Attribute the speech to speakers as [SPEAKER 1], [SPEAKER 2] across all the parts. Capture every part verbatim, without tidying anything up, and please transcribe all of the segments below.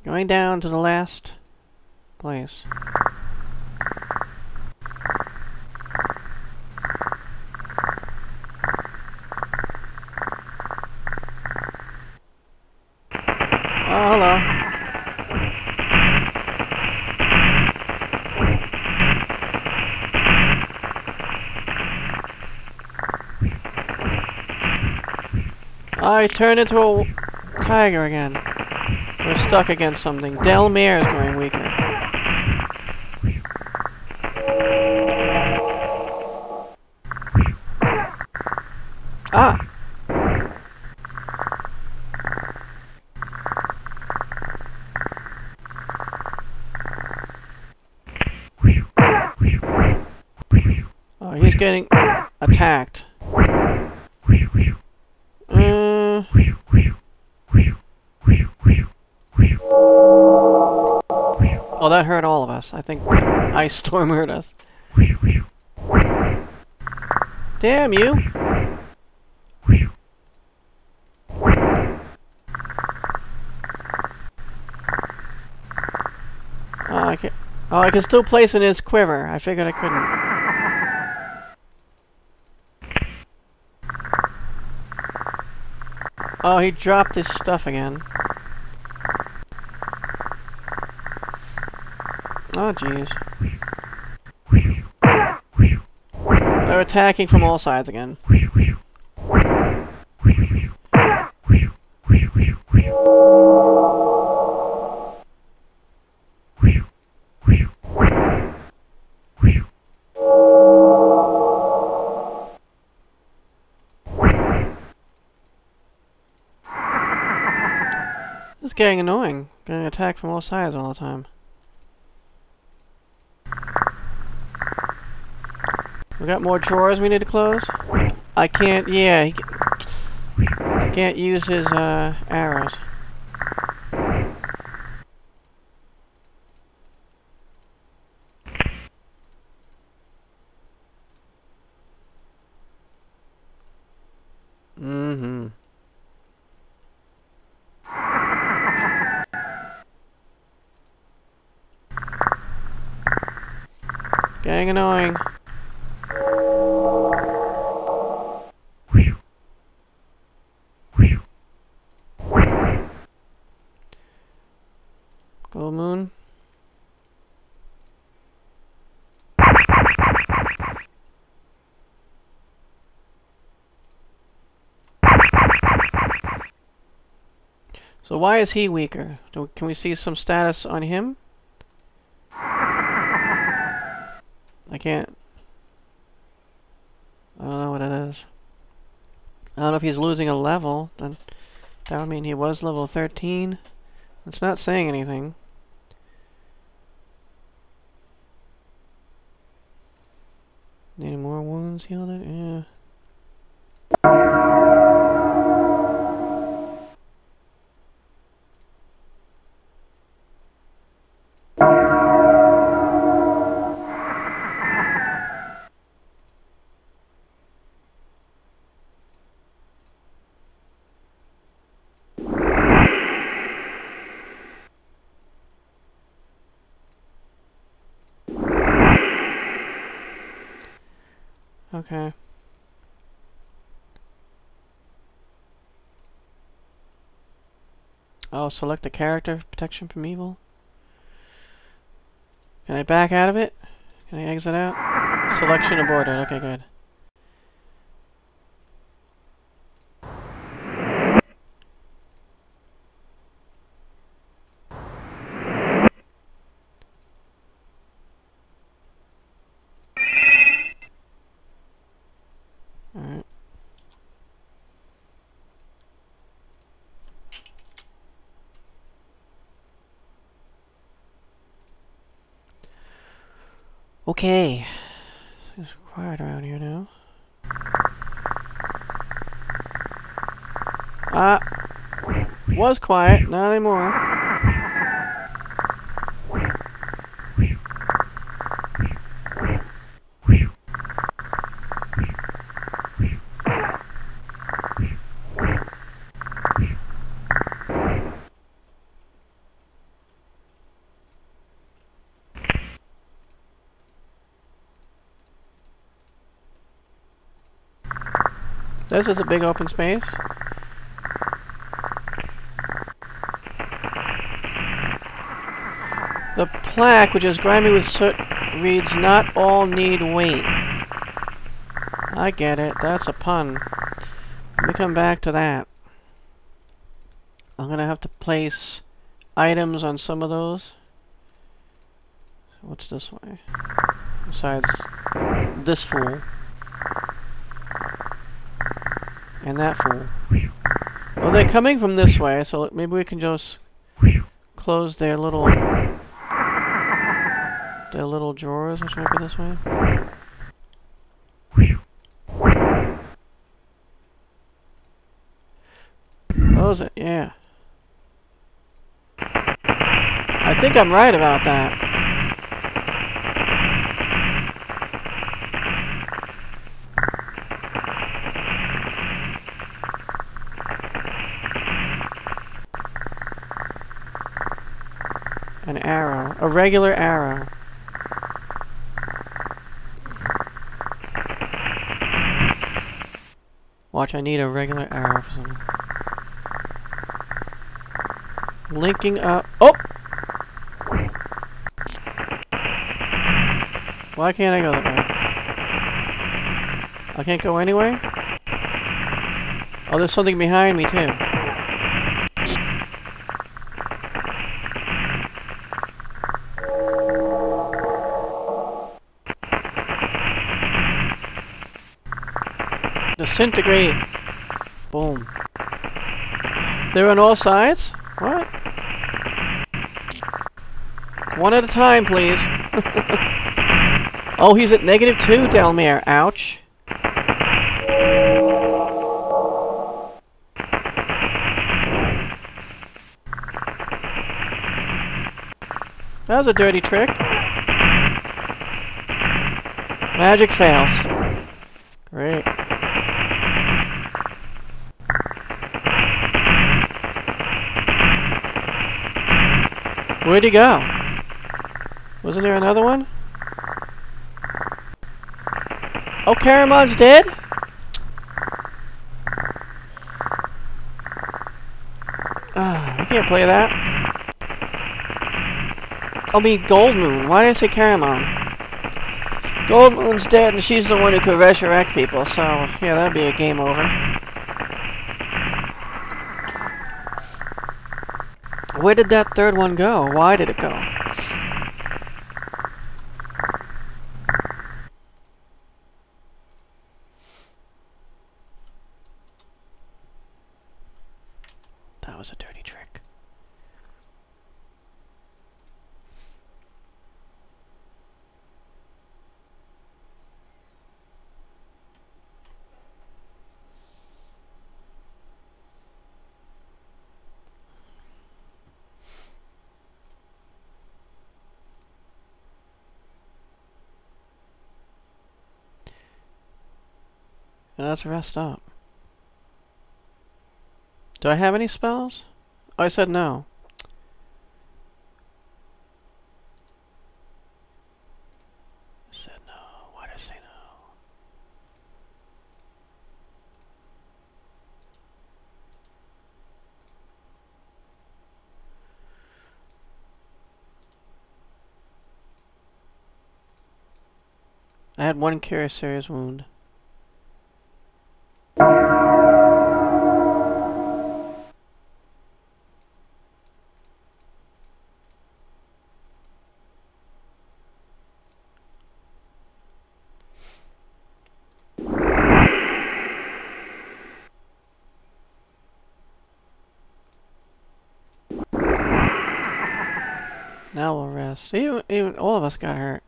[SPEAKER 1] Going down to the last place. Oh, hello. I turned into a tiger again. We're stuck against something. Delmere is going weaker. Ah! Oh, he's getting attacked. Uh, oh, that hurt all of us. I think Ice Storm hurt us. Damn you! Oh, I can, oh, I can still place in his quiver. I figured I couldn't. Oh, he dropped his stuff again. Oh, jeez. They're attacking from all sides again. It's getting annoying, getting attacked from all sides all the time. We got more drawers we need to close? I can't, yeah, he, I can't use his uh, arrows. Mm-hmm. Getting annoying. Gold moon. So why is he weaker? Do, can we see some status on him? I can't. I don't know what it is. I don't know if he's losing a level. Then that would mean he was level thirteen. It's not saying anything. Any more wounds healed? Yeah. Okay. Oh, select a character for protection from evil. Can I back out of it? Can I exit out? Selection aborted. Okay, good. Alright. Okay. It's quiet around here now. Ah. Was quiet, not anymore. This is a big open space. The plaque, which is grimy with soot, reads, "Not all need weight." I get it. That's a pun. Let me come back to that. I'm gonna have to place items on some of those. What's this way? Besides this fool. And that fool. Well, they're coming from this way, so maybe we can just close their little... their little drawers, which might be this way. Close it, yeah. I think I'm right about that. An arrow. A regular arrow. Watch, I need a regular arrow for something. Linking up. Oh! Why can't I go that way? I can't go anyway? Oh, there's something behind me, too. Disintegrate! Boom. They're on all sides? What? One at a time, please. Oh, he's at negative two, Delmere. Ouch. That was a dirty trick. Magic fails. Great. Where'd he go? Wasn't there another one? Oh, Caramon's dead? Uh, I can't play that. I mean, Gold Moon. Why did I say Caramon? Gold Moon's dead, and she's the one who could resurrect people, so yeah, that'd be a game over. Where did that third one go? Why did it go? That was a dirty trick. Let's rest up. Do I have any spells? Oh, I said no. I said no. Why did I say no? I had one cure serious wound. Now we'll rest. Even, even all of us got hurt.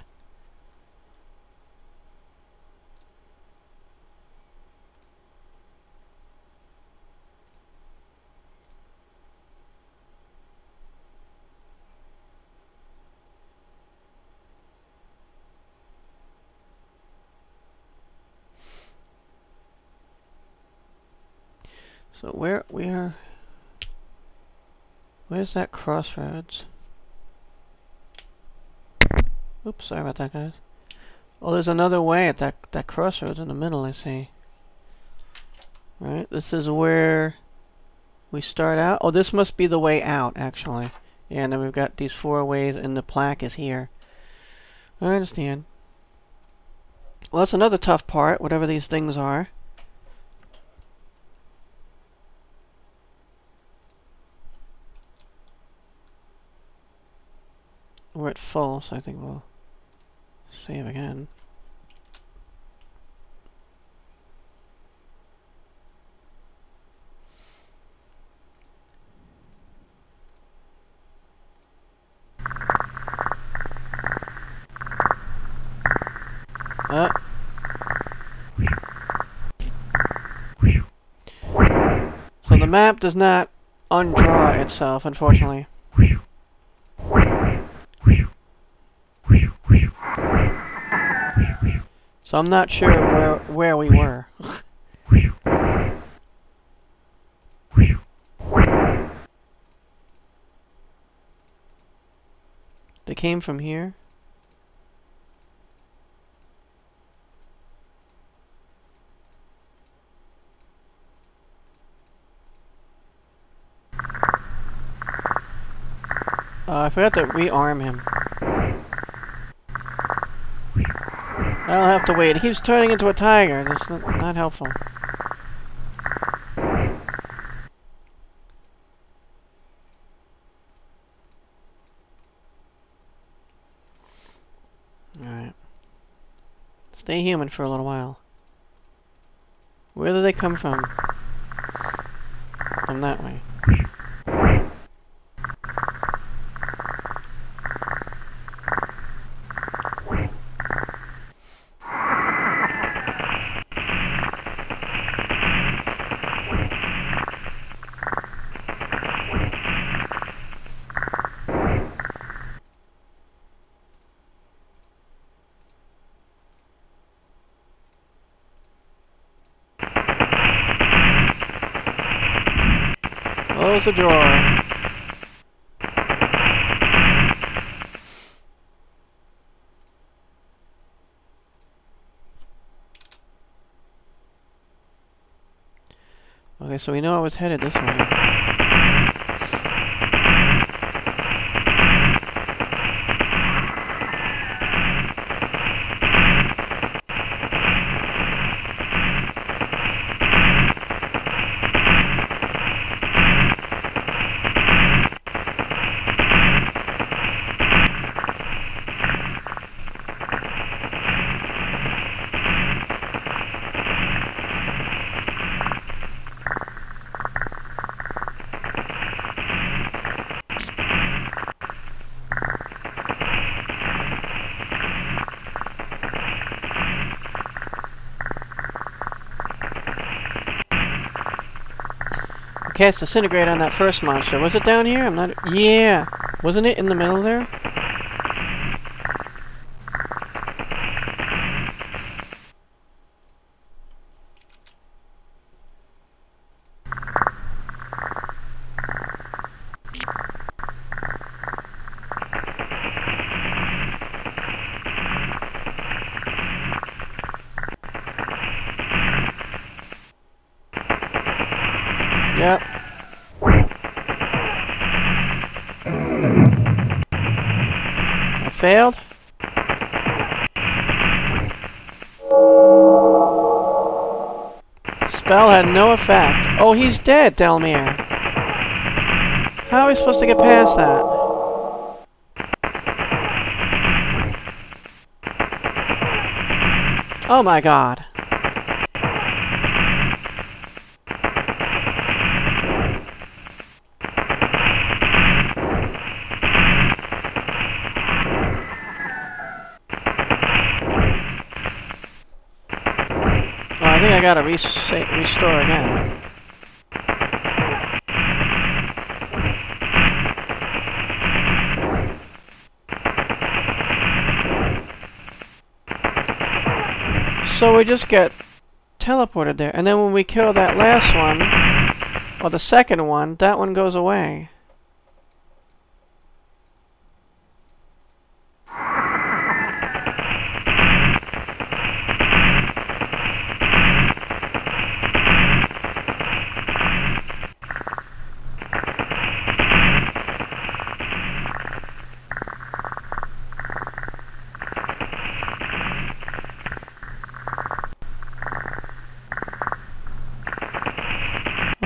[SPEAKER 1] So where we are? Where's that crossroads? Oops, sorry about that, guys. Oh, there's another way at that that crossroads in the middle, I see. Alright, this is where we start out. Oh, this must be the way out, actually. Yeah, and then we've got these four ways, and the plaque is here. I understand. Well, that's another tough part, whatever these things are. We're at full, so I think we'll save again. Uh. So the map does not undraw itself, unfortunately. So I'm not sure where, where we were. They came from here? Uh, I forgot to rearm him. I'll have to wait. He keeps turning into a tiger. That's not, not helpful. Alright. Stay human for a little while. Where do they come from? From that way. Close the drawer. Okay, so we know I was headed this way. Cast disintegrate on that first monster. Was it down here? I'm not... Yeah! Wasn't it in the middle there? Yep. I failed. Spell had no effect. Oh, he's dead, Delmere. How are we supposed to get past that? Oh my god. I think I gotta res restore again. So we just get teleported there, and then when we kill that last one, or the second one, that one goes away.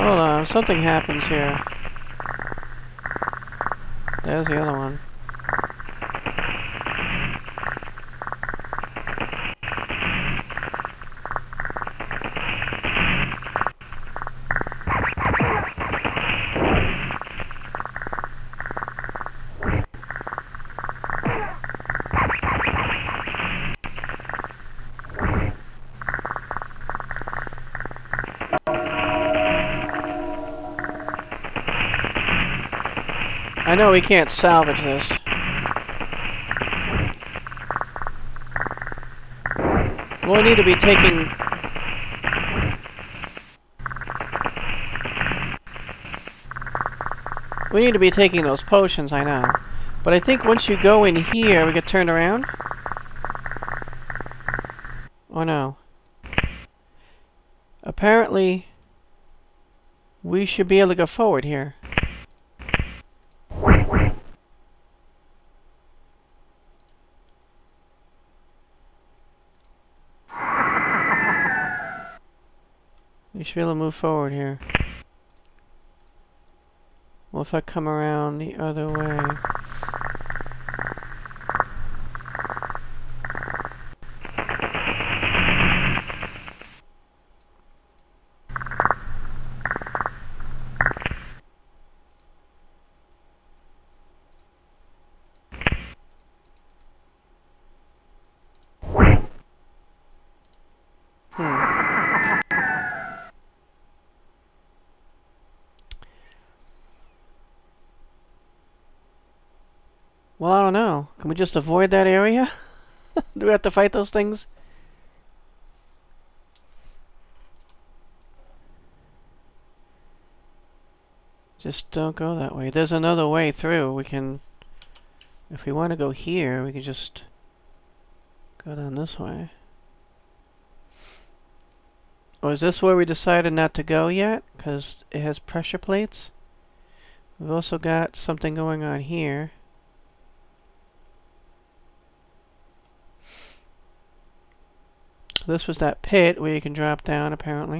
[SPEAKER 1] Hold on, something happens here. There's the other one. I know we can't salvage this. We'll need to be taking... We need to be taking those potions, I know. But I think once you go in here, we get turned around? Or no? Apparently, we should be able to go forward here. We should be able to move forward here. Well, if I come around the other way... Well, I don't know. Can we just avoid that area? Do we have to fight those things? Just don't go that way. There's another way through. We can... If we want to go here, we can just go down this way. Or is this where we decided not to go yet? Because it has pressure plates? We've also got something going on here. This was that pit where you can drop down, apparently.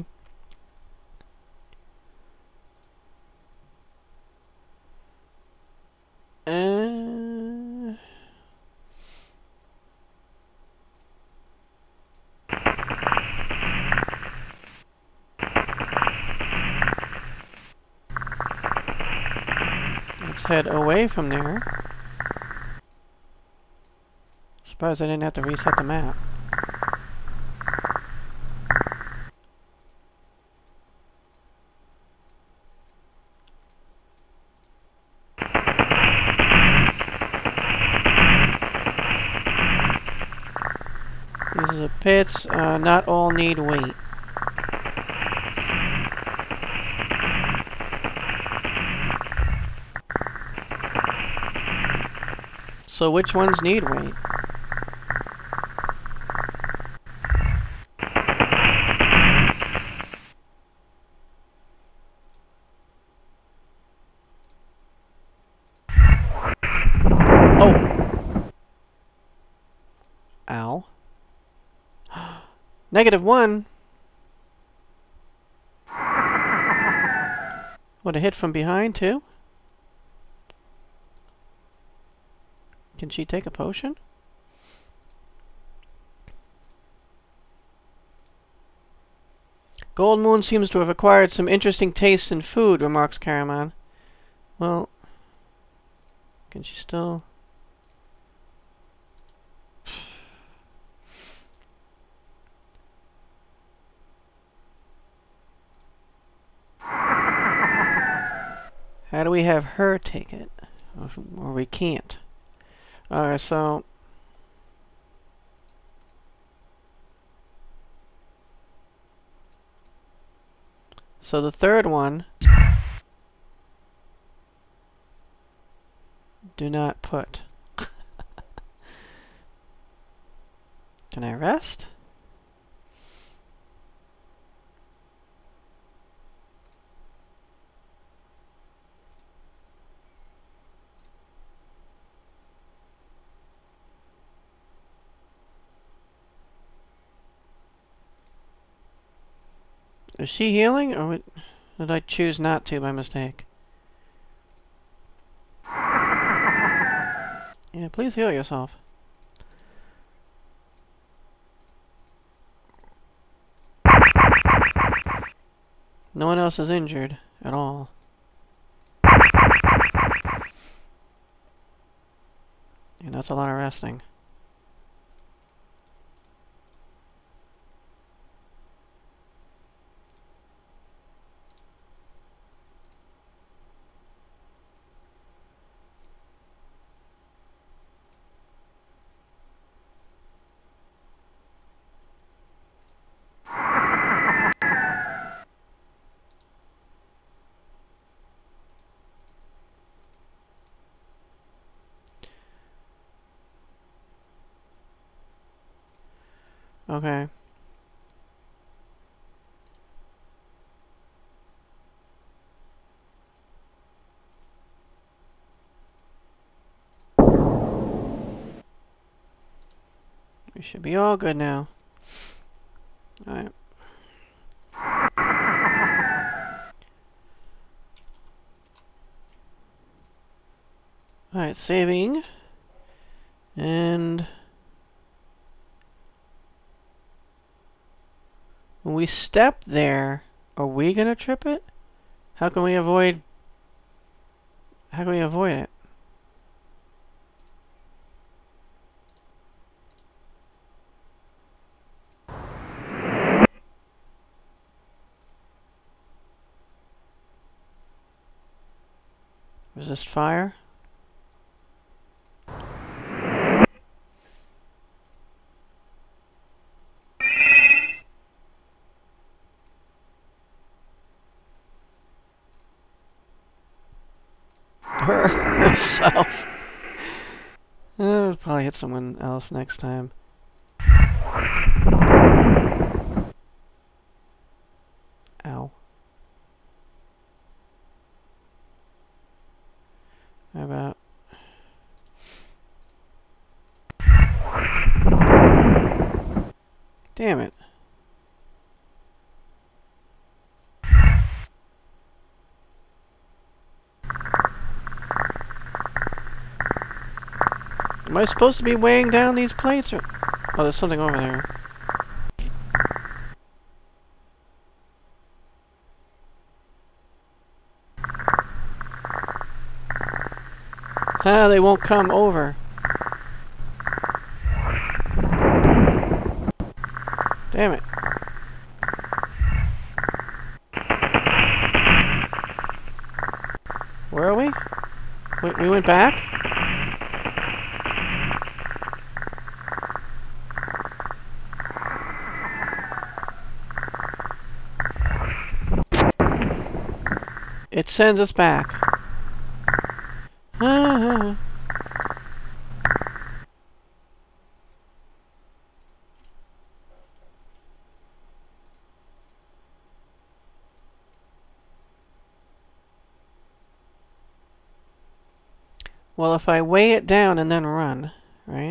[SPEAKER 1] Uh... Let's head away from there. Surprised I didn't have to reset the map. These are the pits. Uh, not all need weight. So which ones need weight? Oh! Ow. Negative one? What, a hit from behind too? Can she take a potion? Gold Moon seems to have acquired some interesting tastes in food, remarks Caramon. Well, can she still... How do we have her take it? Or we can't. Alright, so... So the third one... Do not put. Can I rest? Is she healing or what? Did I choose not to by mistake? Yeah, please heal yourself. No one else is injured at all. And that's a lot of resting. Okay. We should be all good now. Alright. Alright, saving. And when we step there, are we gonna trip it? How can we avoid... How can we avoid it? Resist fire? Her herself. I'll probably hit someone else next time. Ow. How about... Damn it. Am I supposed to be weighing down these plates or... Oh, there's something over there. Ah, they won't come over. Damn it. Where are we? We, we went back? It sends us back. Ah. Well, if I weigh it down and then run, right?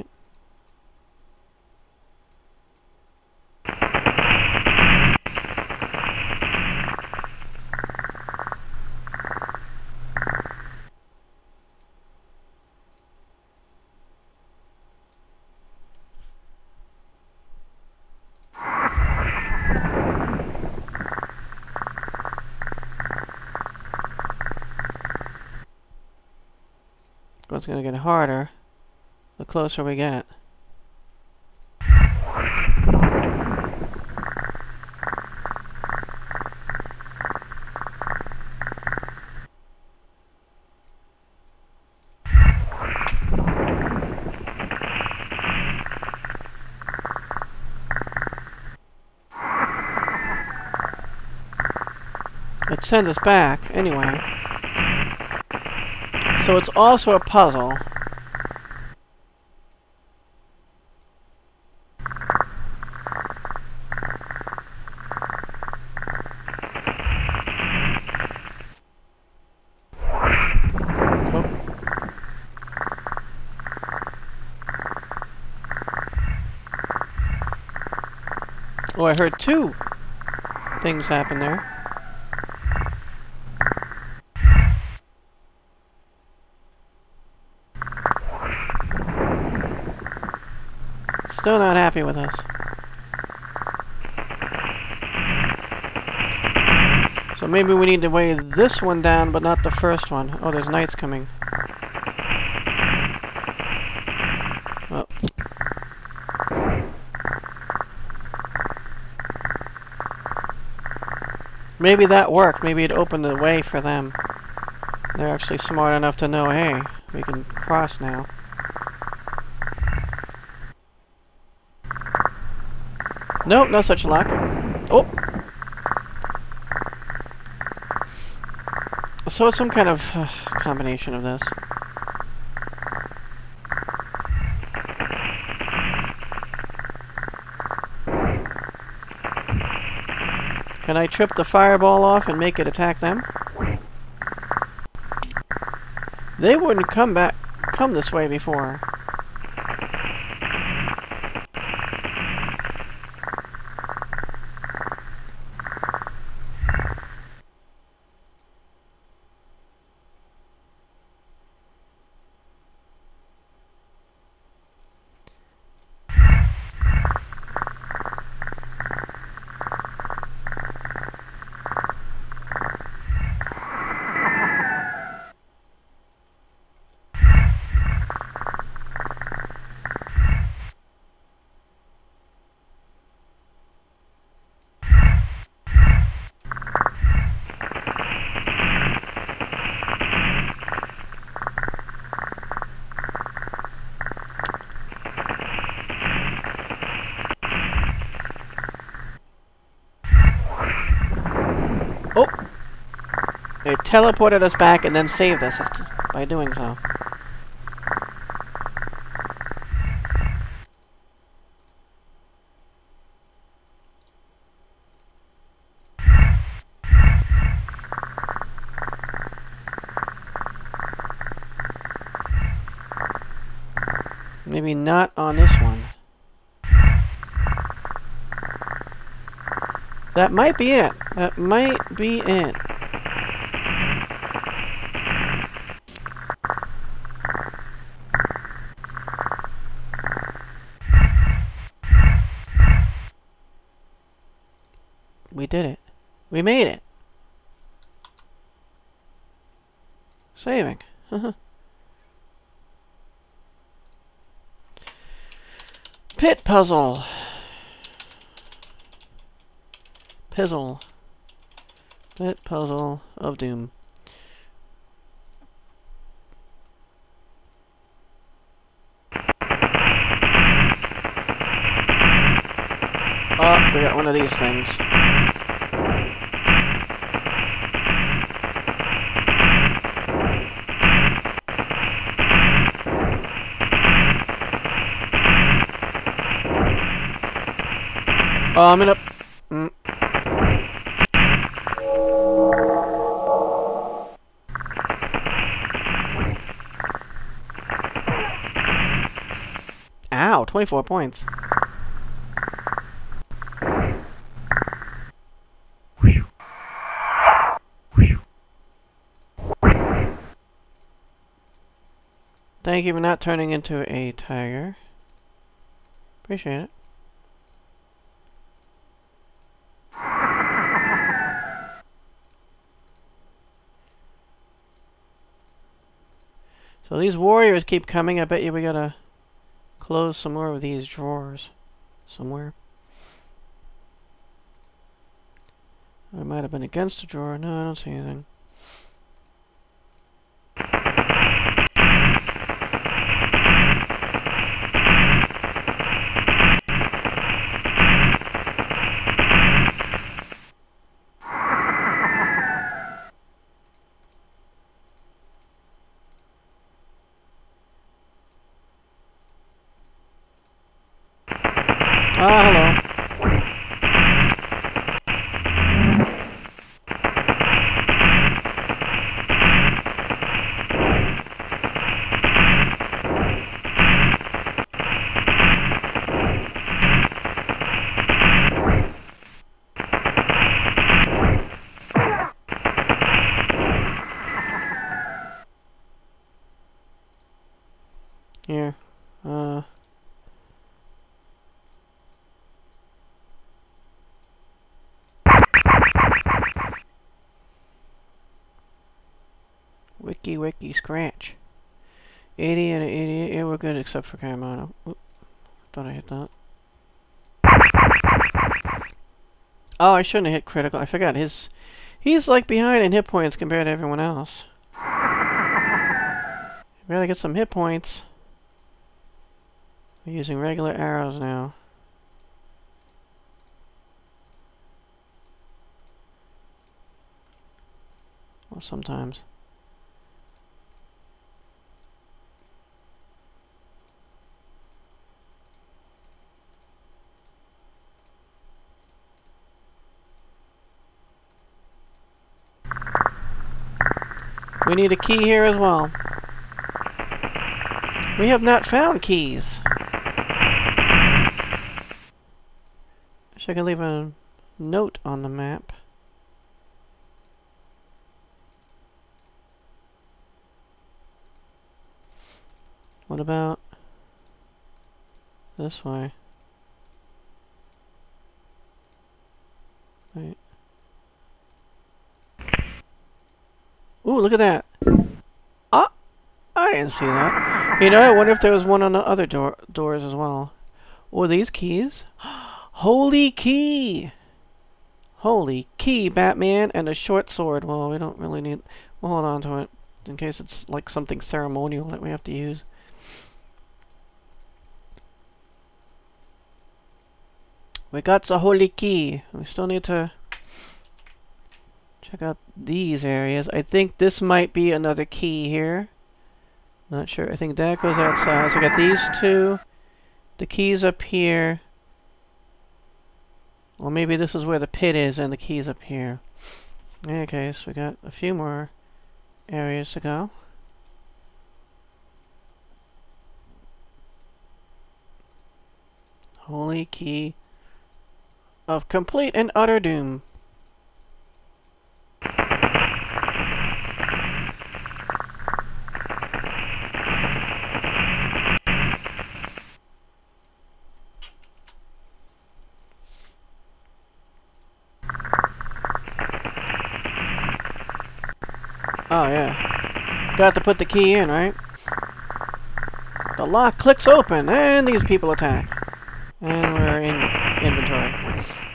[SPEAKER 1] It's gonna get harder the closer we get. It sends us back anyway. So it's also a puzzle. Oh, I heard two things happen there. Still not happy with us. So maybe we need to weigh this one down, but not the first one. Oh, there's knights coming. Oh. Maybe that worked. Maybe it opened the way for them. They're actually smart enough to know, hey, we can cross now. Nope, no such luck. Oh! So it's some kind of uh, combination of this. Can I trip the fireball off and make it attack them? They wouldn't come back, come this way before. Oh! It teleported us back and then saved us by doing so. Maybe not on this one. That might be it. That might be it. We did it. We made it. Saving. Pit puzzle. Pizzle. Pit puzzle of doom. Oh, we got one of these things. Oh, I'm in a... Mm. Ow, twenty-four points. Thank you for not turning into a tiger. Appreciate it. So these warriors keep coming. I bet you we gotta close some more of these drawers somewhere. I might have been against the drawer. No, I don't see anything. Ah, hello. Wiki wiki scratch. eighty and an eighty-eight. Yeah, we're good except for Caramano. Oop. Thought I hit that. Oh, I shouldn't have hit critical. I forgot his... He's like behind in hit points compared to everyone else. Gotta get some hit points. We're using regular arrows now. Well, sometimes. We need a key here as well. We have not found keys. Wish I could leave a note on the map. What about this way? Wait. Ooh, look at that. Ah! I didn't see that. You know, I wonder if there was one on the other door doors as well. Oh, these keys? Holy key! Holy key, Batman, and a short sword. Well, we don't really need... We'll hold on to it, in case it's like something ceremonial that we have to use. We got the holy key. We still need to check out these areas. I think this might be another key here. Not sure. I think that goes outside. So we got these two. The keys up here. Or maybe this is where the pit is and the keys up here. Okay, so we got a few more areas to go. Holy key of complete and utter doom. Oh, yeah. Got to put the key in, right? The lock clicks open, and these people attack. And we're in inventory.